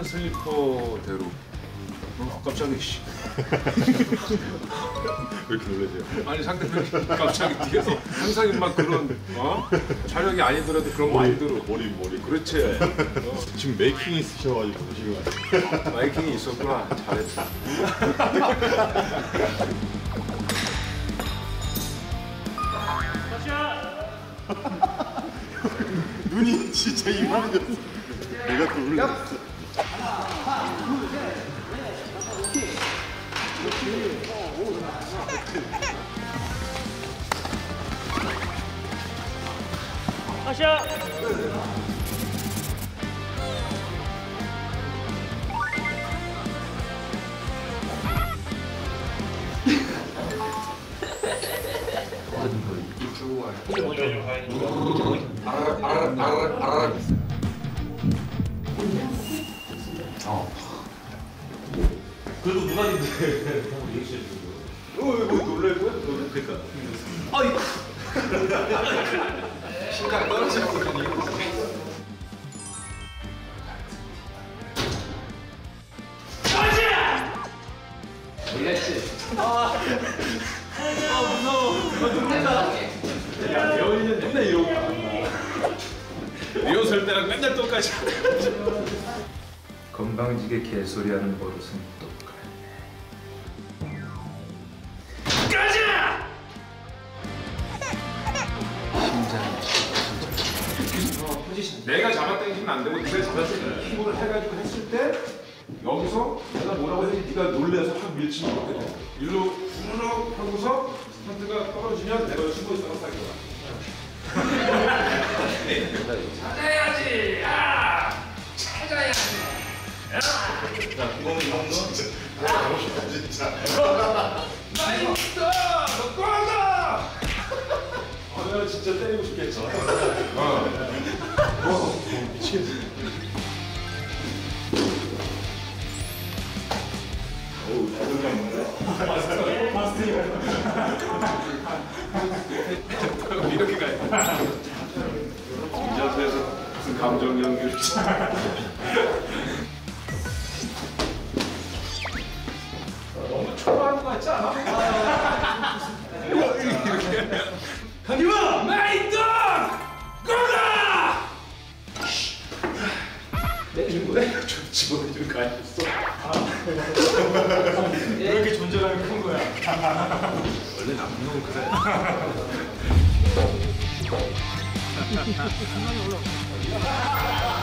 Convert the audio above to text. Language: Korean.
하얀 슬리퍼대로. 갑자기 씨. 왜 이렇게 놀라세요? 아니 상대편이 갑자기 뒤에서 항상 막 그런 촬영이 아니더라도 그런 마인드로. 머리. 그렇지. 지금 메이킹 있으셔가지고 지금. 마이킹이 있었구나. 잘했다. 눈이 진짜 이만해졌어. 내가 또 놀랐어. 아시아. 그래도 누나인데 리액션 뭐 놀랄 거야? 그러니까. 아이고 심장 떨어지는 거 야 예원이는 맨날 이러고 리허설 때랑 맨날 똑같이. 건방지게 개소리하는 버릇은 똑같네. 내가 잡아당기면 안 되고 네가 잡아당기는 킥을 해가지고 했을 때 여기서 내가 뭐라고 해야지 네가 놀래서 확 밀치면 어떻게 돼? 일로 후루룩 하고서 스타트가 떨어지면 내가 숨어 있어서 사기야. 찾아야지! 야! 찾아야지! 야! 야, 구멍이 형 진짜. 가고 싶다 진짜. 나 있어! 너 꺼져! 내가 진짜 때리고 싶겠지. 미치겠어. 어우, 잘 들어갔는데? 이렇게 가야 돼. 이 자세에서 무슨 감정 연기를. 너무 초라한 거 같지 않아? 강기마! 마이크! 꺼가! 내준 거야? 좀 집어내주는 거 아니었어? 왜 이렇게 존재감이 큰 거야? 원래 나쁜 놈은 그래. 중간에 올라가.